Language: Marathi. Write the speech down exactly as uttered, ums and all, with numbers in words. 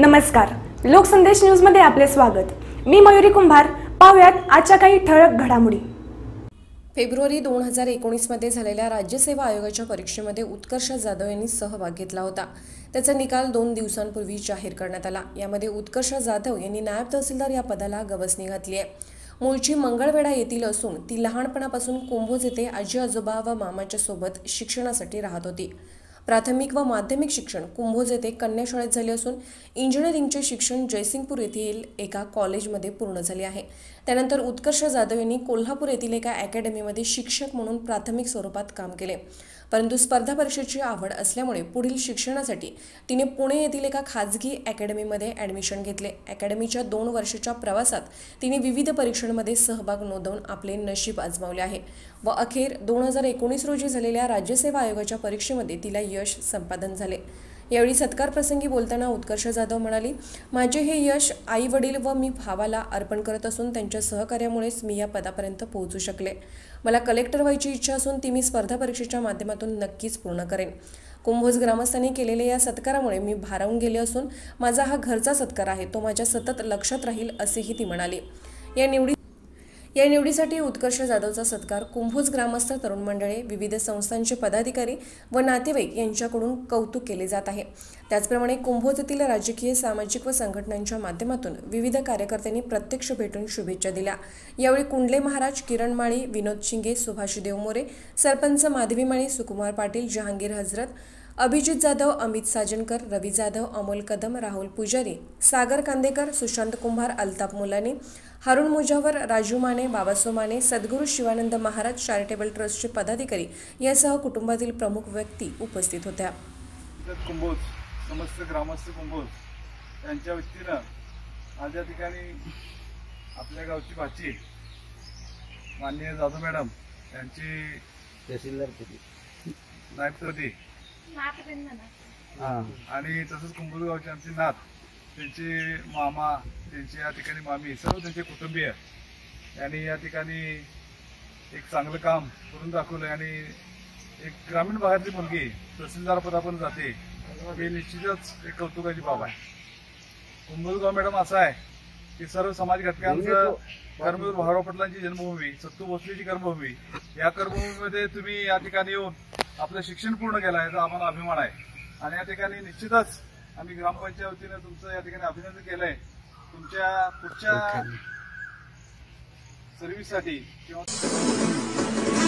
नमस्कार, लोकसंदेश न्यूज मध्ये आपले स्वागत। मी मयुरी कुंभार। पाहूयात आजच्या काही ठळक घडामोडी। फेब्रुवारी दोन हजार एकोणीस मध्ये झालेल्या राज्यसेवा आयोगाच्या परीक्षेमध्ये उत्कर्ष जाधव यांनी सहभाग घेतला होता। त्याचा निकाल दोन दिवसांपूर्वी जाहीर करण्यात आला। यामध्ये उत्कर्ष जाधव यांनी नायब तहसीलदार या पदाला गवसणी घातली आहे। मूळची मंगळवेढा येथील असून ती लहानपणापासून कुंभोज येथे आजी आजोबा व मामाच्या सोबत शिक्षणासाठी राहत होती। प्राथमिक व माध्यमिक शिक्षण कुंभोज येथे कन्या शाळेत झाले असून इंजिनिअरिंगचे शिक्षण जयसिंगपूर येथील एका कॉलेजमध्ये पूर्ण झाले आहे। त्यानंतर उत्कर्ष जाधव यांनी कोल्हापूर येथील एका अकॅडमीमध्ये शिक्षक म्हणून प्राथमिक स्वरूपात काम केले, परंतु स्पर्धा परीक्षेची आवड असल्यामुळे पुढील शिक्षणासाठी तिने पुणे येथील एका खाजगी अकॅडमीमध्ये ॲडमिशन घेतले। अकॅडमीच्या दोन वर्षाच्या प्रवासात तिने विविध परीक्षांमध्ये सहभाग नोंदवून आपले नशीब आजमावले आहे व अखेर दोन हजार एकोणीस रोजी झालेल्या राज्यसेवा आयोगाच्या परीक्षेमध्ये तिला यश संपादन झाले। यावेळी सत्कार प्रसंगी बोलताना उत्कर्ष जाधव म्हणाली, माझे हे यश आई वडील व मी भावाला अर्पण करत असून त्यांच्या सहकार्यामुळेच मी या पदापर्यंत पोहोचू शकले। मला कलेक्टर व्हायची इच्छा असून ती मी स्पर्धा परीक्षेच्या माध्यमातून नक्कीच पूर्ण करेन। कुंभोज ग्रामस्थांनी केलेल्या या सत्कारामुळे मी भारावून गेले असून माझा हा घरचा सत्कार आहे, तो माझ्या सतत लक्षात राहील असेही ती म्हणाली। या निवडी या निवडीसाठी उत्कर्ष जाधवचा सत्कार कुंभोज ग्रामस्थ तरुण मंडळे, विविध संस्थांचे पदाधिकारी व नातेवाईक यांच्याकडून कौतुक केले जात आहे। त्याचप्रमाणे कुंभोज येथील राजकीय, सामाजिक व संघटनांच्या माध्यमातून विविध कार्यकर्त्यांनी प्रत्यक्ष भेटून शुभेच्छा दिल्या। यावेळी कुंडले महाराज, किरण माळी, विनोद शिंगे, सुभाष देवमोरे, सरपंच माधवी माळी, सुकुमार पाटील, जहांगीर हजरत, अभिजित जाधव, अमित साजनकर, रवी जाधव, अमोल कदम, राहुल पुजारी, सागर कांदेकर, सुशांत कुंभार, अल्ताफ मुलानी, हारून मुजावर, राजू माने, बाबासो माने, सद्गुरू शिवानंद महाराज चॅरिटेबल ट्रस्टचे पदाधिकारी यासह कुटुंबातील प्रमुख व्यक्ती उपस्थित होत्या। कुंभोज समस्त ग्रामस्थ कुंभोज यांच्या वतीनं आज या ठिकाणी आपल्या गावची भाची माननीय जाधव मॅडम यांची तहसीलदार नायब आणि तसंच कुंभोज गावची आमची नात, त्यांचे मामा, त्यांचे या ठिकाणी मामी, सर्व त्यांचे कुटुंबीय यांनी या ठिकाणी एक चांगलं काम करून दाखवलं आणि एक ग्रामीण भागातली मुलगी तहसीलदार पदापर्यंत जाते हे निश्चितच एक कौतुकाची बाब आहे। कुंभोज गाव मॅडम असं आहे की सर्व समाज घटकांचं कर्मवीर भाऊराव पाटलांची जन्मभूमी, सत्तू भोसलेची कर्मभूमी, या कर्मभूमीमध्ये तुम्ही या ठिकाणी येऊन आपलं शिक्षण पूर्ण केलं आहे, याचा आम्हाला अभिमान आहे आणि या ठिकाणी निश्चितच आम्ही ग्रामपंचायत वतीने तुमचं या ठिकाणी अभिनंदन केलंय। तुमच्या पुढच्या सर्व्हिससाठी किंवा